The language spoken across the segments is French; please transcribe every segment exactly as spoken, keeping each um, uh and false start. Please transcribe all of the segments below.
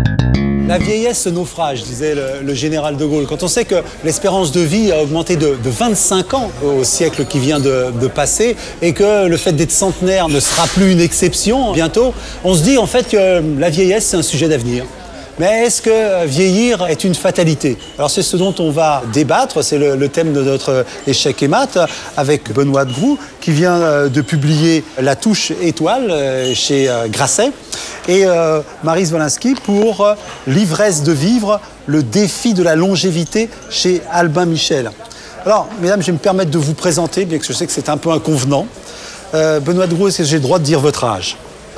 La vieillesse, naufrage, disait le, le général de Gaulle. Quand on sait que l'espérance de vie a augmenté de, de vingt-cinq ans au siècle qui vient de, de passer et que le fait d'être centenaire ne sera plus une exception bientôt, on se dit en fait que la vieillesse, c'est un sujet d'avenir. Mais est-ce que vieillir est une fatalité? Alors c'est ce dont on va débattre, c'est le, le thème de notre échec et maths avec Benoît de Groux qui vient de publier La Touche étoile chez Grasset et euh, Maryse Wolinski pour L'ivresse de vivre, le défi de la longévité chez Albin Michel. Alors mesdames, je vais me permettre de vous présenter, bien que je sais que c'est un peu inconvenant. Euh, Benoît de Groux, est-ce que j'ai le droit de dire votre âge?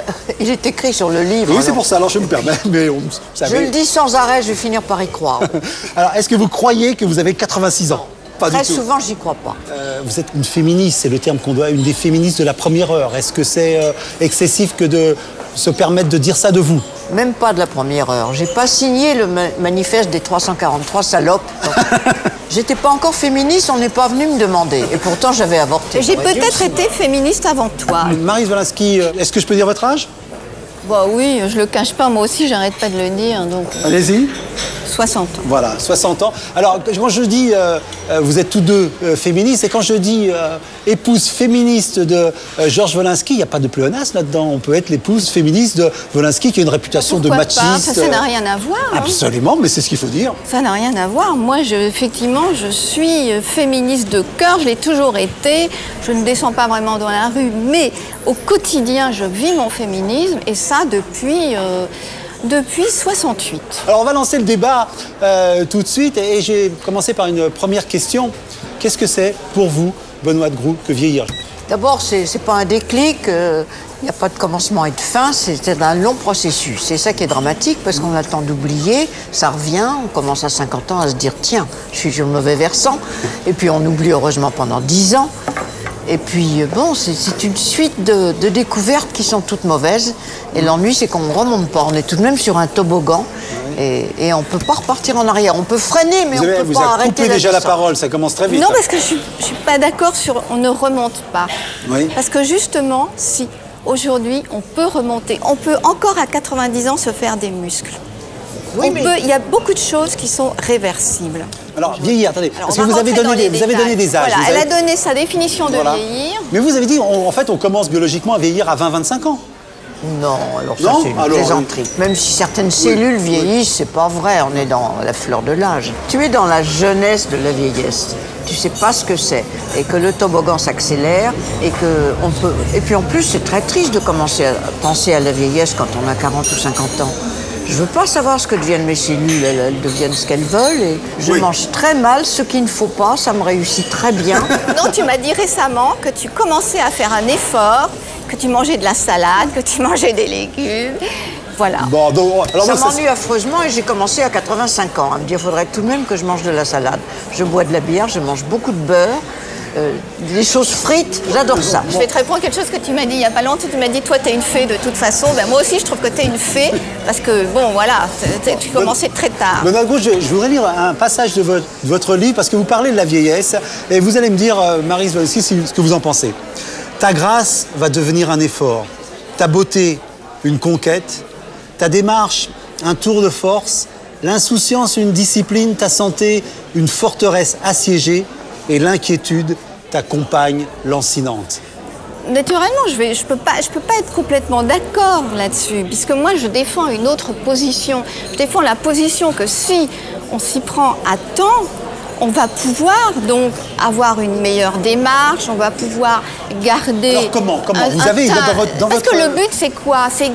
Il est écrit sur le livre. Oui, c'est pour ça, alors je me permets. Mais on, je le dis sans arrêt, je vais finir par y croire. Alors, est-ce que vous croyez que vous avez quatre-vingt-six ans? Pas Très du tout. souvent, j'y crois pas. Euh, vous êtes une féministe, c'est le terme qu'on doit, une des féministes de la première heure. Est-ce que c'est euh, excessif que de se permettre de dire ça de vous? Même pas de la première heure. J'ai pas signé le ma manifeste des trois cent quarante-trois salopes. J'étais pas encore féministe, on n'est pas venu me demander. Et pourtant, j'avais avorté. J'ai peut-être été féministe avant toi. Maryse Wolinski, est-ce que je peux dire votre âge? Bah oui, je le cache pas, moi aussi, j'arrête pas de le dire. Donc. Allez-y. soixante ans. Voilà, soixante ans. Alors, quand je dis, euh, vous êtes tous deux euh, féministes, et quand je dis euh, épouse féministe de euh, Georges Wolinski, il n'y a pas de pléonasme là-dedans. On peut être l'épouse féministe de Wolinski qui a une réputation Pourquoi de machiste. Pas ça, ça n'a rien à voir. Absolument, hein. Mais c'est ce qu'il faut dire. Ça n'a rien à voir. Moi, je, effectivement, je suis féministe de cœur, je l'ai toujours été. Je ne descends pas vraiment dans la rue, mais au quotidien, je vis mon féminisme, et ça depuis... Euh, Depuis soixante-huit. Alors on va lancer le débat euh, tout de suite et, et j'ai commencé par une première question. Qu'est-ce que c'est pour vous, Benoît de Groux, que vieillir? D'abord, c'est pas un déclic, il euh, n'y a pas de commencement et de fin, c'est un long processus. C'est ça qui est dramatique parce qu'on a le temps d'oublier, ça revient, on commence à cinquante ans à se dire tiens, je suis sur le mauvais versant, et puis on oublie heureusement pendant dix ans. Et puis, bon, c'est une suite de, de découvertes qui sont toutes mauvaises. Et l'ennui, c'est qu'on ne remonte pas. On est tout de même sur un toboggan. Et, et on ne peut pas repartir en arrière. On peut freiner, mais vous on ne peut vous pas avez arrêter coupé déjà la parole, ça commence très vite. Non, parce que je ne suis pas d'accord sur on ne remonte pas. Oui. Parce que justement, si aujourd'hui, on peut remonter, on peut encore à quatre-vingt-dix ans se faire des muscles. Oui, mais... peut, il y a beaucoup de choses qui sont réversibles. Alors, vieillir, attendez, Alors, parce que vous avez, donné des, vous avez donné des âges. Voilà, vous elle avez... a donné sa définition de voilà. vieillir. Mais vous avez dit, on, en fait, on commence biologiquement à vieillir à vingt à vingt-cinq ans. Non, alors ça, c'est une plaisanterie. Oui. Même si certaines cellules oui, vieillissent, oui. c'est pas vrai, on est dans la fleur de l'âge. Tu es dans la jeunesse de la vieillesse. Tu sais pas ce que c'est. Et que le toboggan s'accélère, et que on peut... Et puis en plus, c'est très triste de commencer à penser à la vieillesse quand on a quarante ou cinquante ans. Je veux pas savoir ce que deviennent mes cellules, elles, elles deviennent ce qu'elles veulent et je oui. mange très mal ce qu'il ne faut pas, ça me réussit très bien. Non, tu m'as dit récemment que tu commençais à faire un effort, que tu mangeais de la salade, que tu mangeais des légumes, voilà. Bon, donc, alors ça m'ennuie ça... affreusement et j'ai commencé à quatre-vingt-cinq ans à me dire, il faudrait tout de même que je mange de la salade. Je bois de la bière, je mange beaucoup de beurre. Euh, des choses frites, j'adore ça. Je vais te répondre quelque chose que tu m'as dit il n'y a pas longtemps. Tu m'as dit, toi, tu es une fée de toute façon. Ben, moi aussi, je trouve que tu es une fée parce que, bon, voilà, tu commençais très tard. Benoît de Groux, je, je voudrais lire un passage de votre, de votre livre parce que vous parlez de la vieillesse et vous allez me dire, euh, Maryse Wolinski, ce que vous en pensez. Ta grâce va devenir un effort, ta beauté, une conquête, ta démarche, un tour de force, l'insouciance, une discipline, ta santé, une forteresse assiégée et l'inquiétude, ta compagne lancinante. Naturellement, je ne je peux, je peux pas être complètement d'accord là-dessus, puisque moi, je défends une autre position. Je défends la position que si on s'y prend à temps, on va pouvoir donc avoir une meilleure démarche, on va pouvoir garder... Alors comment, comment un, Vous un avez tas... dans votre... Dans Parce votre... que le but, c'est quoi? C'est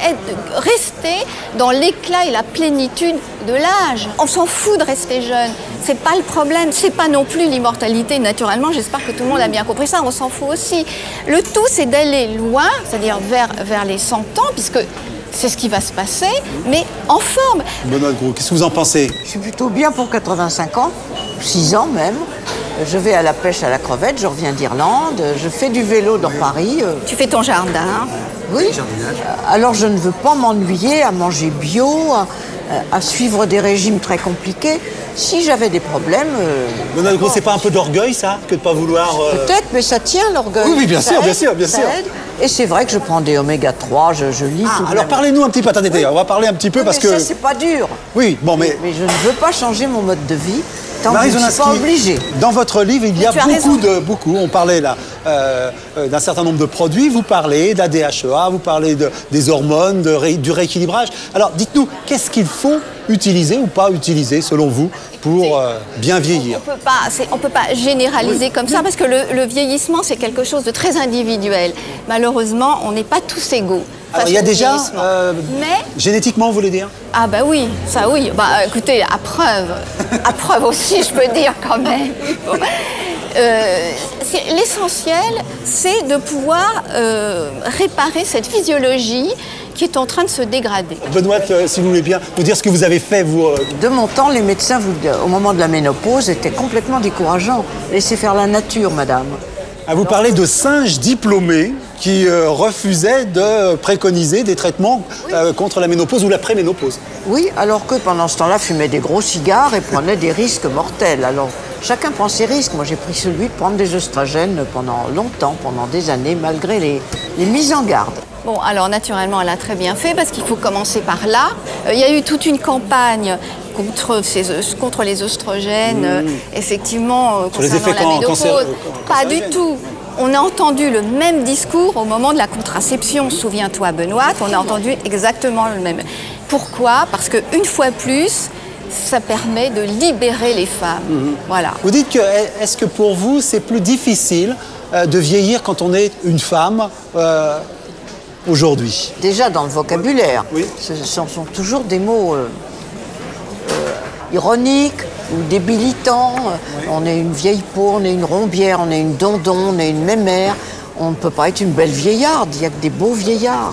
rester dans l'éclat et la plénitude de l'âge. On s'en fout de rester jeune. C'est pas le problème. C'est pas non plus l'immortalité, naturellement. J'espère que tout le monde a bien compris ça. On s'en fout aussi. Le tout, c'est d'aller loin, c'est-à-dire vers, vers les cent ans, puisque... c'est ce qui va se passer, mais en forme. Benoît de Groux, qu'est-ce que vous en pensez? Je suis plutôt bien pour quatre-vingt-cinq ans, six ans même. Je vais à la pêche à la crevette, je reviens d'Irlande, je fais du vélo dans Paris. Tu fais ton jardin. Oui. Alors je ne veux pas m'ennuyer à manger bio. à suivre des régimes très compliqués. Si j'avais des problèmes... Euh, Benoît de Gros, c'est pas un peu d'orgueil, ça, que de ne pas vouloir... Euh... Peut-être, mais ça tient, l'orgueil. Oui, oui, bien ça sûr, aide, bien sûr, bien ça sûr. Aide. Et c'est vrai que je prends des oméga trois, je, je lis Ah, tout de alors même. parlez-nous un petit peu, attendez, oui. on va parler un petit peu Oui, parce mais que... ça, c'est pas dur. Oui, bon, mais... Mais je ne veux pas changer mon mode de vie, tant que Marie je ne suis pas Zolaski, obligée. dans votre livre, il y a tu as beaucoup raison. de... Beaucoup, on parlait là euh, euh, d'un certain nombre de produits, vous parlez d'A D H E A, vous parlez de, des hormones, de ré, du rééquilibrage. Alors, dites-nous, qu'est-ce qu'il faut utiliser ou pas utiliser, selon vous, pour euh, bien vieillir? On peut pas, c'est- on peut pas généraliser Oui. comme ça parce que le, le vieillissement, c'est quelque chose de très individuel. Malheureusement, on n'est pas tous égaux. Alors, face il y a au déjà... vieillissement. euh, Mais génétiquement, vous voulez dire? ah bah oui, ça oui. Bah écoutez, à preuve, à preuve aussi, je peux dire quand même. Bon. Euh, c'est- L'essentiel, c'est de pouvoir euh, réparer cette physiologie qui est en train de se dégrader. Benoît, euh, si vous voulez bien nous dire ce que vous avez fait, vous... euh, De mon temps, les médecins, vous- au moment de la ménopause, étaient complètement décourageants. Laissez faire la nature, madame. à vous parler de singes diplômés qui euh, refusaient de préconiser des traitements euh, contre la ménopause ou la préménopause. Oui, alors que pendant ce temps-là, fumaient des gros cigares et prenaient des risques mortels. Alors, chacun prend ses risques. Moi, j'ai pris celui de prendre des œstrogènes pendant longtemps, pendant des années, malgré les, les mises en garde. Bon, alors naturellement, elle a très bien fait parce qu'il faut commencer par là. Euh, il y a eu toute une campagne contre, ces, contre les oestrogènes, euh, effectivement, euh, Sur les concernant effets la can- ménopause. cancér- Pas du cancérigènes. tout. On a entendu le même discours au moment de la contraception. Souviens-toi, Benoît, on a entendu exactement le même. Pourquoi? Parce qu'une fois plus, ça permet de libérer les femmes. Voilà. Vous dites que, est-ce que pour vous, c'est plus difficile euh, de vieillir quand on est une femme euh, aujourd'hui? Déjà dans le vocabulaire, Oui. ce sont, sont toujours des mots euh, euh, ironiques ou débilitants. On est une vieille peau, on est une rombière, on est une dondon, on est une mémère. On ne peut pas être une belle vieillarde, il n'y a que des beaux vieillards.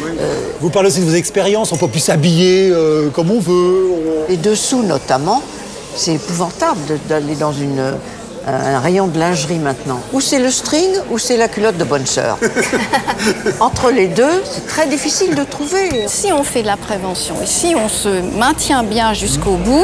Vous parlez aussi de vos expériences, on peut plus s'habiller euh, comme on veut. on- Et dessous notamment, c'est épouvantable de- d'aller dans une, un rayon de lingerie maintenant. Ou c'est le string ou c'est la culotte de bonne sœur. Entre les deux, c'est très difficile de trouver. Si on fait de la prévention et si on se maintient bien jusqu'au bout,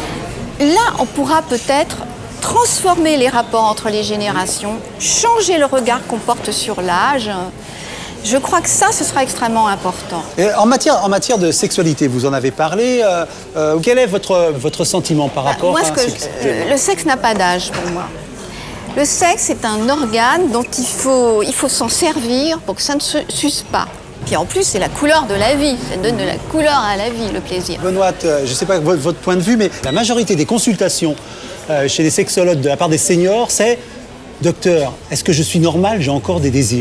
là, on pourra peut-être transformer les rapports entre les générations, changer le regard qu'on porte sur l'âge. Je crois que ça, ce sera extrêmement important. Et en, matière, en matière de sexualité, vous en avez parlé. euh, euh, quel est votre, votre sentiment par rapport Moi, à ce que ce- je- le sexe n'a pas d'âge pour moi. Le sexe est un organe dont il faut, il faut s'en servir pour que ça ne se s'use pas. Puis en plus, c'est la couleur de la vie. Ça donne de la couleur à la vie, le plaisir. Benoît, euh, je ne sais pas votre, votre point de vue, mais la majorité des consultations euh, chez les sexologues de la part des seniors, c'est « Docteur, est-ce que je suis normal? J'ai encore des désirs ?»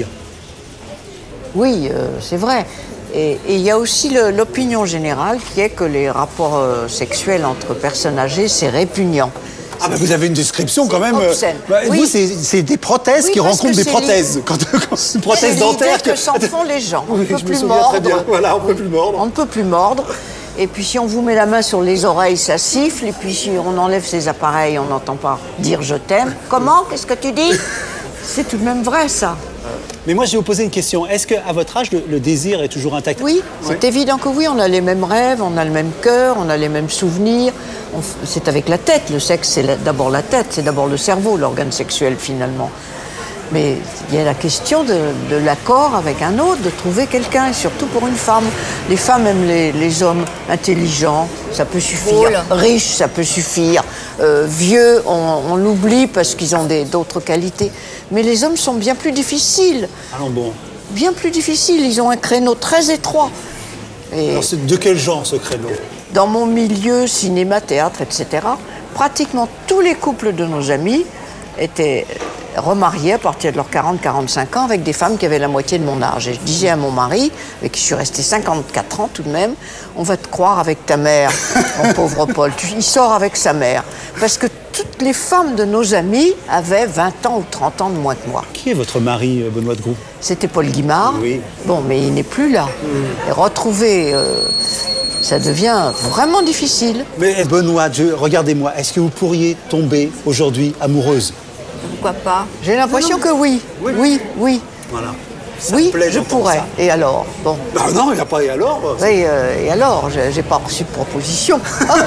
Oui, euh, c'est vrai. Et et il y a aussi le- l'opinion générale qui est que les rapports euh, sexuels entre personnes âgées, c'est répugnant. Ah bah vous avez une description quand même. euh, obscène. bah, Oui. Vous, c'est c'est des prothèses Oui, qui parce rencontrent que des c'est prothèses. Quand, quand c'est une C'est prothèse dentaire... l'idée que s'en font les gens. On ne Oui, peut je me plus souviens mordre. très bien. Voilà, on ne peut plus mordre. On ne peut plus mordre. Et puis si on vous met la main sur les oreilles, ça siffle. Et puis si on enlève ces appareils, on n'entend pas dire je t'aime. Comment? Qu'est-ce que tu dis? C'est tout de même vrai, ça. Mais moi, je vais vous poser une question. Est-ce qu'à votre âge, le, le désir est toujours intact? Oui, c'est évident que oui. On a les mêmes rêves, on a le même cœur, on a les mêmes souvenirs. On f- C'est avec la tête. Le sexe, c'est la- d'abord la tête, c'est d'abord le cerveau, l'organe sexuel, finalement. Mais il y a la question de, de l'accord avec un autre, de trouver quelqu'un, et surtout pour une femme. Les femmes aiment les, les hommes intelligents, ça peut suffire. Drôle. Riches, ça peut suffire. Euh, vieux, on, on l'oublie parce qu'ils ont des- d'autres qualités. Mais les hommes sont bien plus difficiles. Allons bon. Bien plus difficiles. Ils ont un créneau très étroit. Et Alors, c'est de quel genre, ce créneau? dans mon milieu, cinéma, théâtre, et cetera, pratiquement tous les couples de nos amis étaient remariés à partir de leurs quarante à quarante-cinq ans avec des femmes qui avaient la moitié de mon âge. Et je disais à mon mari, avec qui je suis restée cinquante-quatre ans tout de même, on va te croire avec ta mère, mon pauvre Paul. Tu- Il sort avec sa mère. Parce que toutes les femmes de nos amis avaient vingt ans ou trente ans de moins que moi. Qui est votre mari, euh, Benoît de Groux? C'était Paul Guimard. Oui. Bon, mais il n'est plus là. Et retrouver, euh, ça devient vraiment difficile. Mais Benoît, je- regardez-moi, est-ce que vous pourriez tomber aujourd'hui amoureuse? Pourquoi pas? J'ai l'impression que oui. Oui, oui. Voilà. Ça oui, me plaît, je j'entends pourrais. ça. Et alors bon. Non, non, il n'y a pas et alors. Oui, euh, et alors, j'ai j'ai pas reçu de proposition.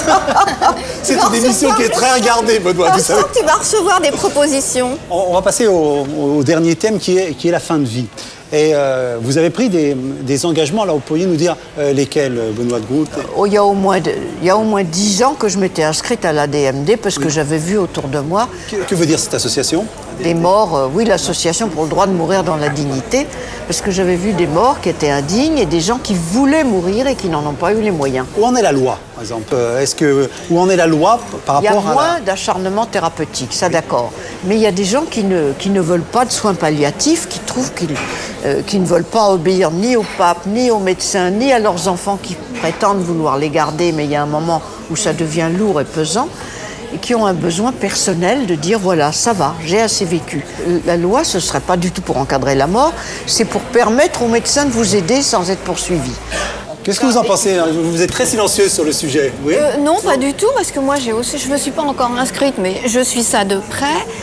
C'est une émission qui est très regardée, Benoît. Vous savez. Tu vas recevoir des propositions. On, on va passer au, au dernier thème qui est, qui est la fin de vie. Et euh, vous avez pris des, des engagements, là, vous pourriez nous dire euh, lesquels, Benoît de Groot? Oh, il y a au moins de- il y a au moins dix ans que je m'étais inscrite à l'A D M D parce que j'avais vu autour de moi Que, que veut dire cette association? des morts, euh, oui, l'association pour le droit de mourir dans la dignité, parce que j'avais vu des morts qui étaient indignes et des gens qui voulaient mourir et qui n'en ont pas eu les moyens. Où en est la loi, par exemple? Euh, Est-ce que où en est la loi par Il y a rapport à moins la... d'acharnement thérapeutique, ça d'accord. Mais il y a des gens qui ne, qui ne veulent pas de soins palliatifs, qui trouvent qu'ils euh, qui ne veulent pas obéir ni au pape, ni aux médecins, ni à leurs enfants qui prétendent vouloir les garder, mais il y a un moment où ça devient lourd et pesant, et qui ont un besoin personnel de dire voilà, ça va, j'ai assez vécu. La loi, ce ne serait pas du tout pour encadrer la mort, c'est pour permettre aux médecins de vous aider sans être poursuivis. Qu'est-ce que vous en pensez? Vous êtes très silencieuse sur le sujet. Oui. Euh, non, pas du tout, parce que moi, j'ai aussi, je ne me suis pas encore inscrite, mais je suis ça de près.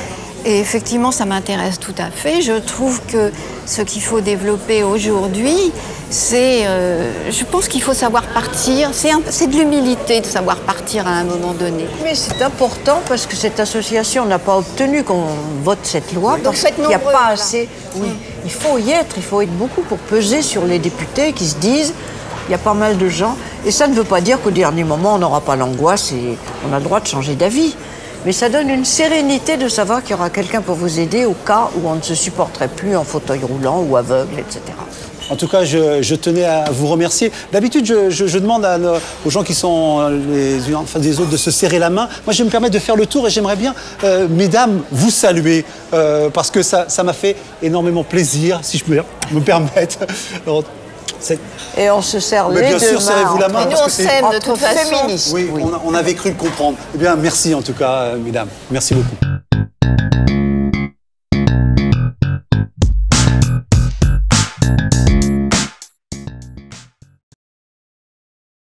Et effectivement, ça m'intéresse tout à fait. Je trouve que ce qu'il faut développer aujourd'hui, c'est... euh, je pense qu'il faut savoir partir. C'est un- c'est de l'humilité de savoir partir à un moment donné. Mais c'est important parce que cette association n'a pas obtenu qu'on vote cette loi Donc parce faites qu'il n'y a nombreux, pas là. assez. Oui, il faut y être, il faut être beaucoup pour peser sur les députés qui se disent il y a pas mal de gens. Et ça ne veut pas dire qu'au dernier moment, on n'aura pas l'angoisse et on a le droit de changer d'avis. Mais ça donne une sérénité de savoir qu'il y aura quelqu'un pour vous aider au cas où on ne se supporterait plus en fauteuil roulant ou aveugle, et cetera. En tout cas, je, je tenais à vous remercier. D'habitude, je, je- je demande à nos- aux gens qui sont les uns en face des autres de se serrer la main. Moi, je vais me permettre de faire le tour et j'aimerais bien, euh, mesdames, vous saluer euh, parce que ça ça m'a fait énormément plaisir, si je peux me permettre. Alors, c'est- Et on se serre Mais les bien deux sûr, serrez-vous la entre- main. Et nous, parce on que c'est- s'aime de entre toute façon. féministes. Oui, Oui. on, a- on avait cru le comprendre. Eh bien, merci en tout cas, euh, mesdames. Merci beaucoup.